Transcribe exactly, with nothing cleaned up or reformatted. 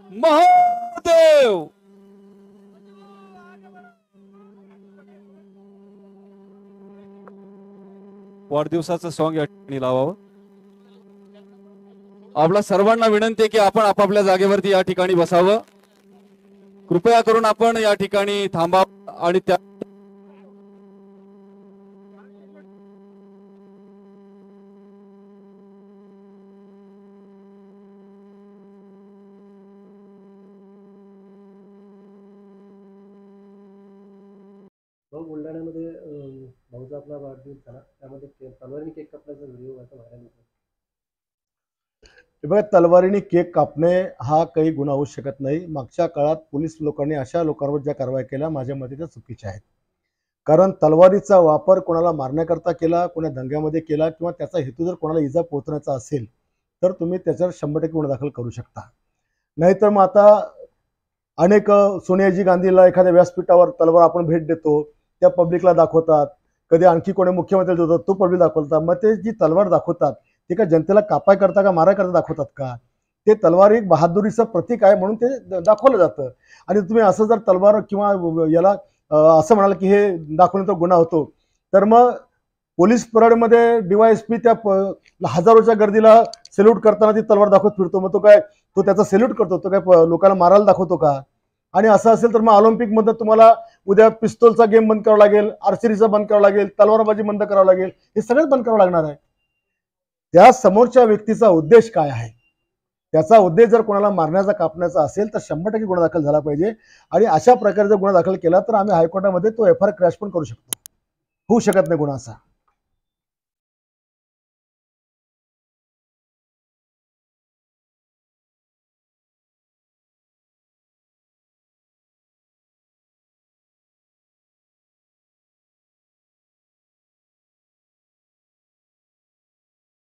Mahadev. वाढदिवसाचं song या ठिकाणी लावावं। आपल्या सर्वांना विनंती आहे की आपण आपापल्या जागेवरती या ठिकाणी बसावं। कृपया करून आपण या ठिकाणी थांबा आणि त्या भाऊ बुलढाण्यामध्ये भाऊचा आपला वाढदिवस झाला, त्यामध्ये तलवारीने केक कापण्याचा व्हिडिओ आता व्हायरल होतो। बघा, तलवारीने केक कापणे हा काही गुन्हा होऊ शकत नाही। मागच्या काळात पोलीस लोकांनी अशा लोकांवर ज्या कारवाई केल्या माझ्या मते त्या चुकीच्या आहेत। कारण तलवारीचा वापर कोणाला मारण्याकरता केला, कोणा दंग्यामध्ये केला किंवा त्याचा हेतू जर कोणाला इजा पोहोचण्याचा असेल तर तुम्ही त्याच्यावर शंभर टक्के गुन्हा दाखल करू शकता। नाहीतर मग आता अनेक सोनियाजी गांधीला एखाद्या व्यासपीठावर तलवार आपण भेट देतो, त्या पब्लिकला दाखवतात, कधी आणखी कोणी मुख्यमंत्री देतो तो पब्लिक दाखवतात। मग ते जी तलवार दाखवतात ते का जनतेला कापाय करता का माराय करता दाखवतात का? ते तलवार एक बहादुरीचं प्रतीक आहे म्हणून ते दाखवलं जातं। आणि तुम्ही असं जर तलवार किंवा याला असं म्हणाल की हे दाखवण्याचा गुन्हा होतो तर मग पोलीस परेडमध्ये डीवायएसपी त्या हजारोच्या गर्दीला सॅल्यूट करताना ती तलवार दाखवत फिरतो, मग तो काय तो त्याचा सॅल्यूट करतो, तो काय लोकांना मारायला दाखवतो का? आणि असं असेल तर मग ऑलिम्पिकमध्ये तुम्हाला उद्या पिस्तूलचा गेम बंद करावा लागेल, आर्चरीचा बंद करावा लागेल, तलवारबाजी बंद करावं लागेल, हे सगळंच बंद करावं लागणार आहे। त्या समोरच्या व्यक्तीचा उद्देश काय आहे, त्याचा उद्देश जर कोणाला मारण्याचा कापण्याचा असेल तर शंभर टक्के गुन्हा दाखल झाला पाहिजे। आणि अशा प्रकारे जर गुन्हा दाखल केला तर आम्ही हायकोर्टामध्ये तो एफ आय आर क्रॅश पण करू शकतो, होऊ शकत नाही गुन्हा असा।